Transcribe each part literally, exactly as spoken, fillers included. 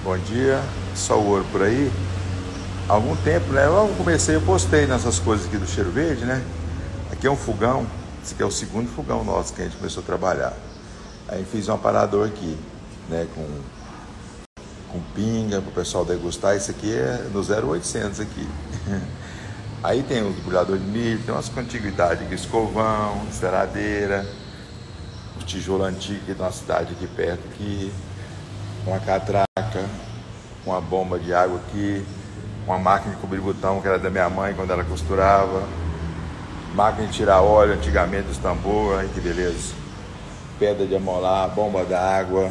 Bom dia, só o ouro por aí. Há algum tempo, né? Eu comecei, eu postei nessas coisas aqui do Cheiro Verde, né? Aqui é um fogão, esse aqui é o segundo fogão nosso que a gente começou a trabalhar. Aí fiz um aparador aqui, né? Com, com pinga, para o pessoal degustar. Esse aqui é no zero oitocentos aqui. Aí tem o debulhador de milho, tem umas antiguidades aqui, escovão, enceradeira, o tijolo antigo aqui de uma cidade aqui perto aqui. Uma catraca, uma bomba de água aqui, uma máquina de cobrir botão que era da minha mãe quando ela costurava, máquina de tirar óleo antigamente dos tambor, aí que beleza, pedra de amolar, bomba d'água,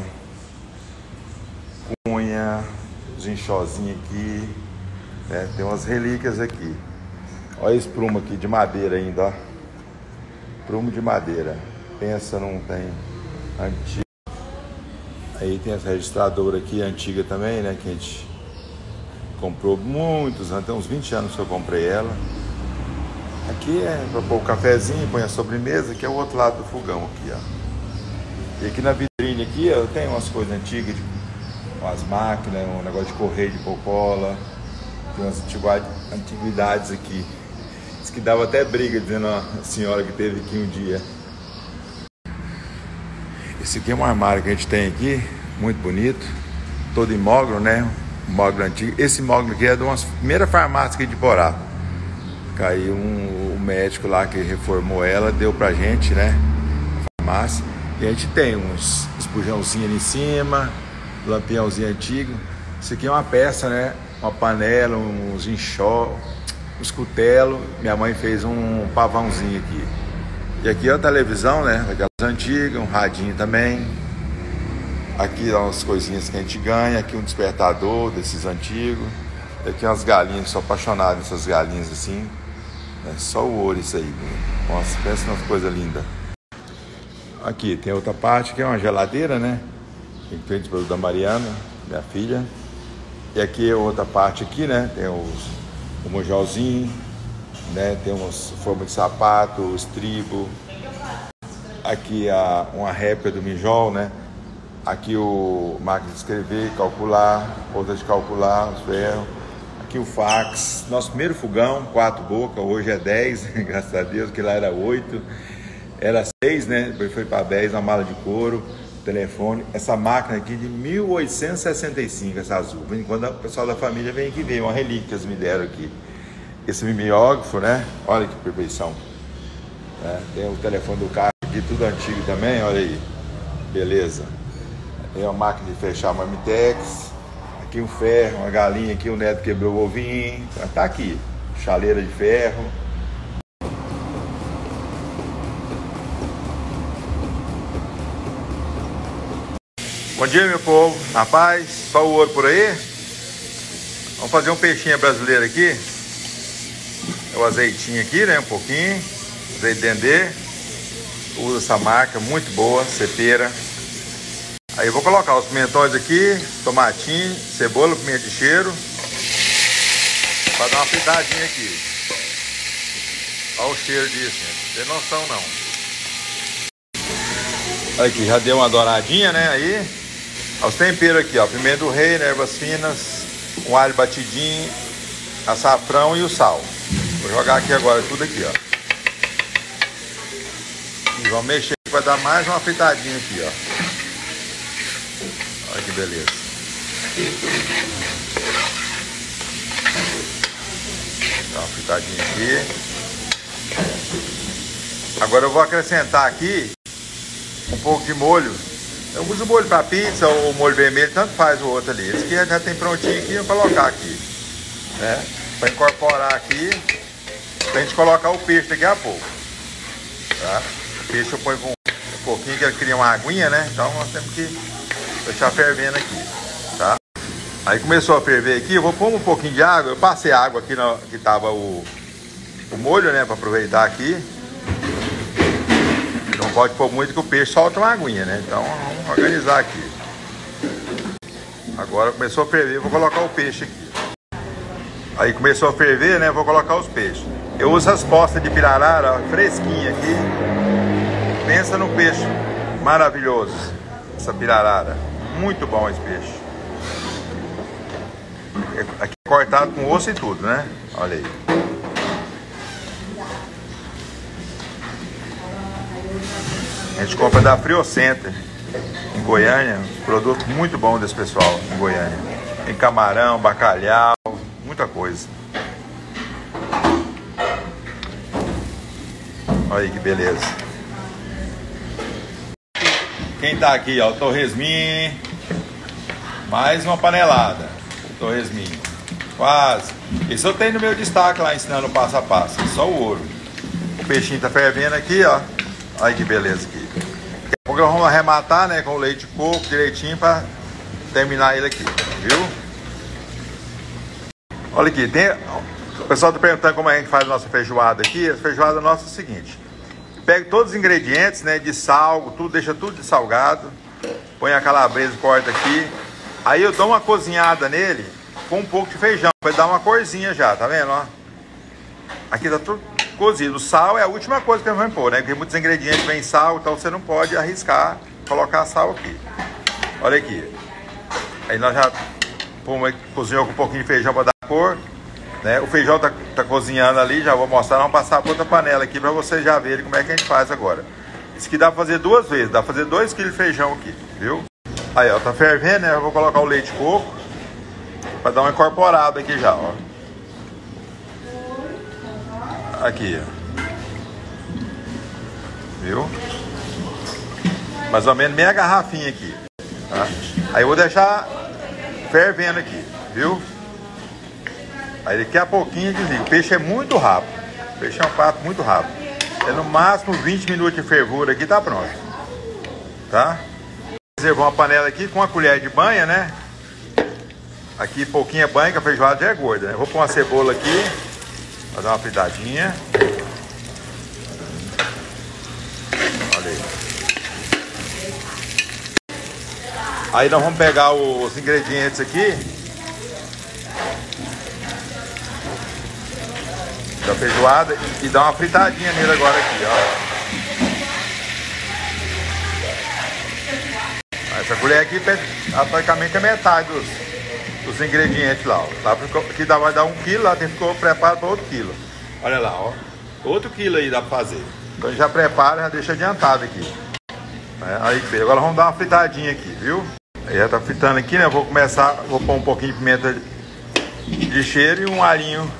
cunha, os enxozinhos aqui, né? Tem umas relíquias aqui. Olha esse prumo aqui de madeira ainda, ó. Prumo de madeira, pensa não tem antigo. Aí tem essa registradora aqui, antiga também, né? Que a gente comprou muitos anos, tem uns vinte anos que eu comprei ela. Aqui é para pôr o cafezinho, põe a sobremesa, que é o outro lado do fogão aqui, ó. E aqui na vitrine aqui, eu tenho umas coisas antigas, tipo, umas máquinas, um negócio de correio de popola. Tem umas antiguidades aqui. Diz que dava até briga, dizendo a senhora que teve aqui um dia. Esse aqui é um armário que a gente tem aqui, muito bonito, todo em mogno, né? Mogno antigo. Esse mogno aqui é de uma primeira farmácia aqui de Porá. Caiu um, um médico lá que reformou ela, deu pra gente, né? A farmácia. E a gente tem uns espujãozinhos ali em cima, lampiãozinho antigo. Isso aqui é uma peça, né? Uma panela, uns enxó, uns cutelos. Minha mãe fez um pavãozinho aqui. E aqui é a televisão, né? Aquelas antigas, um radinho também. Aqui umas coisinhas que a gente ganha. Aqui um despertador desses antigos. E aqui umas galinhas, sou apaixonado nessas galinhas assim. É só o ouro isso aí. Né? Nossa, pensa nas coisas lindas. Aqui tem outra parte que é uma geladeira, né? Que fez pelo da Mariana, minha filha. E aqui é outra parte aqui, né? Tem os, o monjolzinho. Né, tem umas formas de sapato, estribo. Aqui a, uma réplica do mijol, né? Aqui o máquina de escrever, calcular, outra de calcular, os ferros. Aqui o fax. Nosso primeiro fogão, quatro bocas, hoje é dez, graças a Deus, que lá era oito. Era seis, né? Depois foi para dez, uma mala de couro, telefone. Essa máquina aqui de mil oitocentos e sessenta e cinco, essa azul. Quando o pessoal da família vem aqui ver, uma relíquia que eles me deram aqui. Esse mimeógrafo, né? Olha que perfeição. É, tem o telefone do carro aqui, tudo antigo também, olha aí. Beleza. Tem uma máquina de fechar marmitex. Aqui um ferro, uma galinha aqui, o neto quebrou o ovinho. Tá aqui. Chaleira de ferro. Bom dia, meu povo. Na paz. Só o ouro por aí. Vamos fazer um peixinho brasileiro aqui. O azeitinho aqui, né? Um pouquinho. Azeite de dendê. Usa essa marca, muito boa, cepeira. Aí eu vou colocar os pimentões aqui, tomatinho, cebola, pimenta de cheiro. Pra dar uma fritadinha aqui. Olha o cheiro disso, gente. Não tem noção não. Olha aqui, já deu uma douradinha, né? Aí. Olha os temperos aqui, ó. Pimenta do rei, né? Ervas finas, um alho batidinho, açafrão e o sal. Vou jogar aqui agora tudo aqui, ó. E vamos mexer para dar mais uma fritadinha aqui, ó. Olha que beleza. Dá uma fritadinha aqui. Agora eu vou acrescentar aqui um pouco de molho. Eu uso molho para pizza ou molho vermelho, tanto faz o outro ali. Esse aqui já tem prontinho aqui, eu vou colocar aqui, né? Para incorporar aqui. Pra gente colocar o peixe daqui a pouco, tá? O peixe eu ponho com um pouquinho, que ele cria uma aguinha, né? Então nós temos que deixar fervendo aqui, tá? Aí começou a ferver aqui, eu vou pôr um pouquinho de água. Eu passei água aqui no, que tava o, o molho, né? Pra aproveitar aqui. Não pode pôr muito que o peixe solta uma aguinha, né? Então vamos organizar aqui. Agora começou a ferver, eu vou colocar o peixe aqui. Aí começou a ferver, né? Vou colocar os peixes. Eu uso as postas de pirarara, ó, fresquinha aqui. Pensa no peixe maravilhoso, essa pirarara. Muito bom esse peixe. aqui é cortado com osso e tudo, né? Olha aí. A gente compra da Friocenter, em Goiânia. Um produto muito bom desse pessoal em Goiânia. Tem camarão, bacalhau, muita coisa. Olha aí que beleza. Quem tá aqui, ó, o torresminho. Mais uma panelada. Torresminho. Quase. Esse eu tenho no meu destaque lá, ensinando o passo a passo. Só o ouro. O peixinho tá fervendo aqui, ó. Olha que beleza aqui. Daqui a pouco nós vamos arrematar, né, com o leite de coco direitinho pra terminar ele aqui, viu? Olha aqui, tem... o pessoal tá perguntando como a gente faz a nossa feijoada aqui. A feijoada nossa é o seguinte: pega todos os ingredientes, né, de sal, tudo, deixa tudo de salgado, põe a calabresa, corta aqui. Aí eu dou uma cozinhada nele com um pouco de feijão, vai dar uma corzinha já, tá vendo, ó? Aqui tá tudo cozido. O sal é a última coisa que nós vamos pôr, né? Porque muitos ingredientes vêm sal, então você não pode arriscar colocar sal aqui. Olha aqui. Aí nós já pôr, cozinhou com um pouquinho de feijão para dar cor, né? O feijão tá, tá cozinhando ali, já vou mostrar, vamos passar para outra panela aqui para vocês já verem como é que a gente faz agora. Isso aqui dá para fazer duas vezes, dá para fazer dois quilos de feijão aqui, viu? Aí, ó, tá fervendo, né? Eu vou colocar o leite de coco para dar uma incorporada aqui já, ó. Aqui, ó. Viu? Mais ou menos meia garrafinha aqui, tá? Aí eu vou deixar fervendo aqui, viu? Aí daqui a pouquinho desliga. O peixe é muito rápido. O peixe é um prato muito rápido. É no máximo vinte minutos de fervura aqui, tá pronto. Tá? Reservou uma panela aqui com uma colher de banha, né? Aqui pouquinha banha, que a feijoada já é gorda, né? Vou pôr uma cebola aqui, fazer uma fritadinha. Olha aí. Aí nós vamos pegar os ingredientes aqui da feijoada e dar uma fritadinha nele agora aqui, ó. Essa colher aqui praticamente é metade dos, dos ingredientes lá, ó. Lá ficou, aqui dá, vai dar um quilo, lá ficou preparado para outro quilo. Olha lá, ó. Outro quilo aí dá para fazer. Então a gente já prepara, já deixa adiantado aqui. É, aí, agora vamos dar uma fritadinha aqui, viu? Aí já tá fritando aqui, né? Eu vou começar, vou pôr um pouquinho de pimenta de cheiro e um alhinho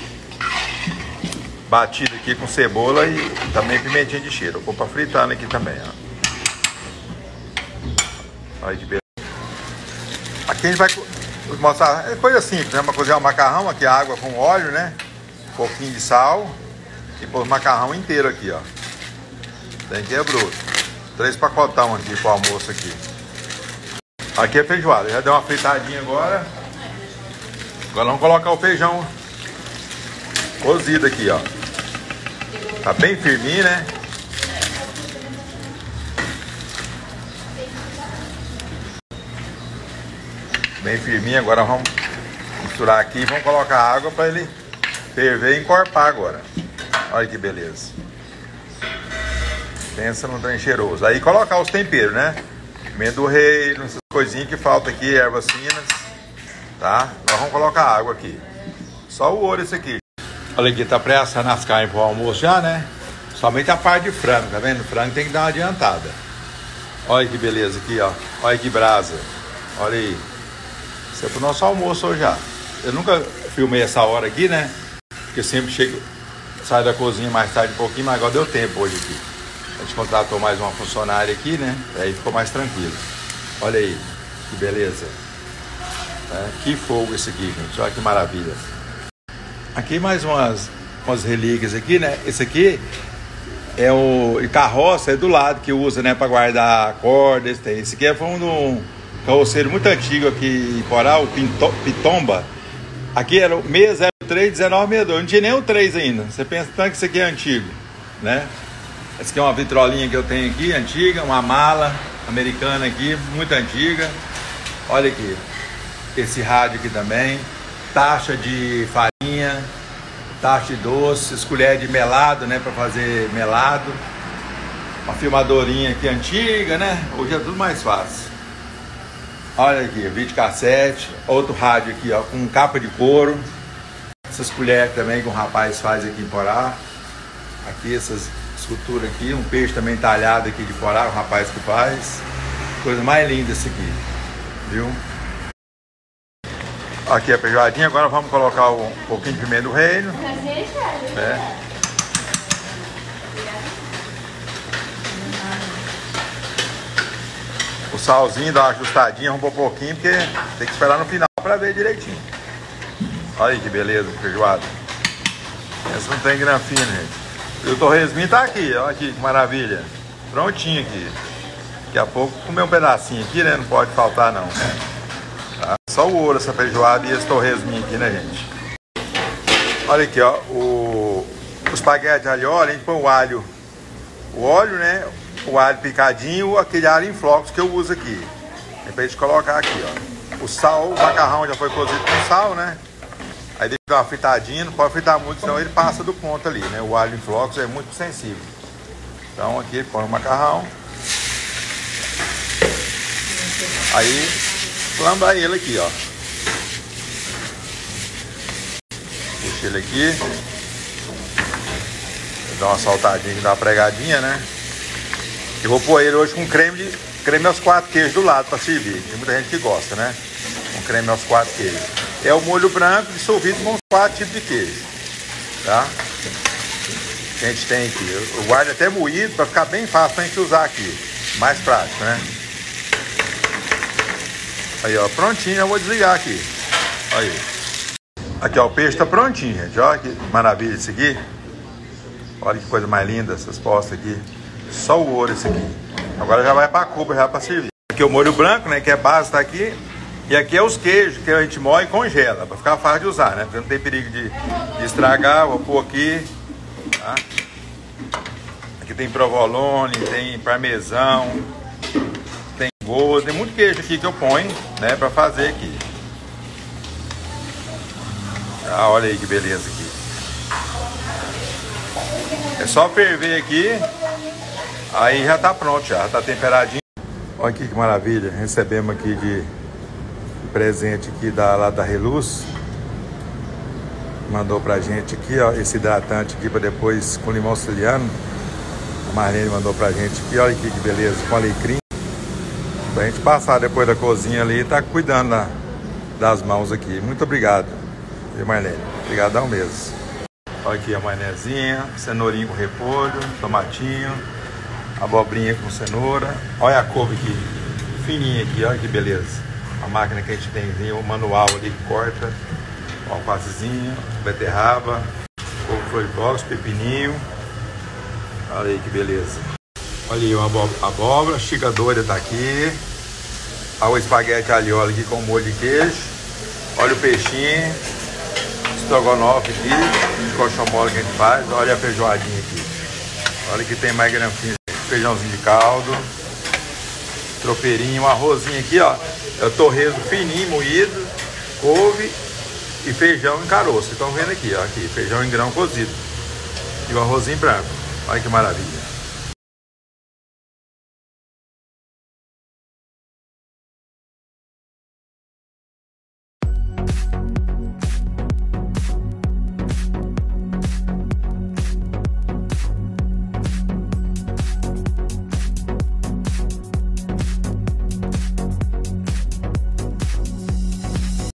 batido aqui com cebola e também pimentinha de cheiro. Vou pôr pra fritando aqui também, ó. Olha que beleza. Aqui a gente vai mostrar, é coisa simples, né? Uma cozinhar um macarrão aqui, água com óleo, né? Um pouquinho de sal e pôr o macarrão inteiro aqui, ó. Tem que é bruto. Três pacotão aqui pro almoço aqui. Aqui é feijoada, já deu uma fritadinha agora. Agora vamos colocar o feijão cozido aqui, ó. Tá bem firminho, né? Bem firminho, agora vamos misturar aqui e vamos colocar água para ele ferver e encorpar agora. Olha que beleza. Pensa no trem cheiroso. Aí colocar os temperos, né? Pimenta do reino, essas coisinhas que faltam aqui, ervas finas, tá? Nós vamos colocar água aqui. Só o ouro esse aqui. Olha aqui, tá pré-assando as carnes pro almoço já, né? Somente a parte de frango, tá vendo? O frango tem que dar uma adiantada. Olha que beleza aqui, ó. Olha que brasa. Olha aí. Isso é pro nosso almoço hoje já. Eu nunca filmei essa hora aqui, né? Porque eu sempre chego, saio da cozinha mais tarde um pouquinho, mas agora deu tempo hoje aqui. A gente contratou mais uma funcionária aqui, né? Aí ficou mais tranquilo. Olha aí, que beleza. É, que fogo esse aqui, gente. Olha que maravilha. Aqui mais umas, umas relíquias aqui, né? Esse aqui é o carroça, é do lado que usa, né? Para guardar a corda. Esse, tem. Esse aqui é um, um carroceiro muito antigo aqui em Porá, o Pinto, Pitomba. Aqui era o seis zero três, dezenove sessenta e dois. Não tinha nem o três ainda. Você pensa tanto que isso aqui é antigo, né? Essa aqui é uma vitrolinha que eu tenho aqui, antiga, uma mala americana aqui, muito antiga. Olha aqui, esse rádio aqui também, taxa de farinha, taxa de doces, colher de melado, né, para fazer melado. Uma filmadorinha aqui antiga, né, hoje é tudo mais fácil. Olha aqui, videocassete, outro rádio aqui, ó, com capa de couro. Essas colheres também que o rapaz faz aqui em Porá. Aqui essas esculturas aqui, um peixe também talhado aqui de Porá, o rapaz que faz. Coisa mais linda esse aqui, viu? Aqui a feijoadinha, agora vamos colocar um pouquinho de pimenta do reino. É. O salzinho dá uma ajustadinha, arruma um pouquinho, porque tem que esperar no final para ver direitinho. Olha aí que beleza, feijoada. Essa não tem granfina, gente. E o torresminho tá aqui, olha aqui que maravilha. Prontinho aqui. Daqui a pouco comer um pedacinho aqui, né? Não pode faltar não. Tá? Só o ouro essa feijoada e esse torresminho aqui, né, gente? Olha aqui, ó. O, o espaguete alho óleo, a gente põe o alho, o óleo, né? O alho picadinho, aquele alho em flocos que eu uso aqui. É pra gente colocar aqui, ó. O sal, o macarrão já foi cozido com sal, né? Aí deixa uma fritadinha, não pode fritar muito, senão ele passa do ponto ali, né? O alho em flocos é muito sensível. Então aqui põe o macarrão. Aí flamba ele aqui, ó. Puxa ele aqui. Dá uma saltadinha, dá uma pregadinha, né? Eu vou pôr ele hoje com creme de creme aos quatro queijos do lado para servir. Tem muita gente que gosta, né? Com creme aos quatro queijos. É o molho branco dissolvido com os quatro tipos de queijo, tá? Que a gente tem aqui. Eu guardo até moído para ficar bem fácil pra gente usar aqui. Mais prático, né? Aí, ó, prontinho. Eu vou desligar aqui. Aí. Aqui, ó, o peixe tá prontinho, gente. Olha que maravilha isso aqui. Olha que coisa mais linda essas postas aqui. Só o ouro esse aqui. Agora já vai pra cuba já pra servir. Aqui é o molho branco, né? Que é base, tá aqui. E aqui é os queijos que a gente moe e congela, pra ficar fácil de usar, né? Porque não tem perigo de, de estragar. Vou pôr aqui, tá? Aqui tem provolone, tem parmesão, tem gosto, tem muito queijo aqui que eu ponho, né? Pra fazer aqui. Ah, olha aí que beleza aqui. É só ferver aqui. Aí já tá pronto, já, já tá temperadinho. Olha aqui que maravilha. Recebemos aqui de presente aqui da, lá da Reluz. Mandou pra gente aqui, ó, esse hidratante aqui pra depois com limão siciliano. A Marlene mandou pra gente aqui, olha aqui que beleza, com alecrim. Pra gente passar depois da cozinha ali e tá cuidando da, das mãos aqui. Muito obrigado, viu, Marlene? Obrigadão mesmo. Olha aqui a maionezinha, cenourinho com repolho, tomatinho, abobrinha com cenoura. Olha a couve aqui, fininha aqui, olha que beleza. A máquina que a gente tem, tem o manual ali que corta. O alfacezinho, beterraba, couve flor de brócolis, pepininho. Olha aí que beleza. Olha aí uma abóbora, abóbora chica doida tá aqui. Olha o espaguete alho óleo aqui com molho de queijo. Olha o peixinho. Estrogonofe aqui, de coxão mole que a gente faz. Olha a feijoadinha aqui. Olha que tem mais granfinho. Feijãozinho de caldo. Tropeirinho, um arrozinho aqui, ó. É o torresmo fininho, moído, couve e feijão em caroço. Estão vendo aqui, ó. Aqui, feijão em grão cozido. E o arrozinho branco. Olha que maravilha.